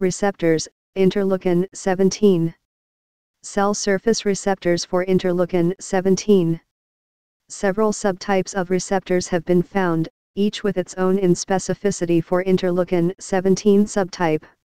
Receptors, Interleukin-17. Cell surface receptors for interleukin-17. Several subtypes of receptors have been found, each with its own specificity for interleukin-17 subtype.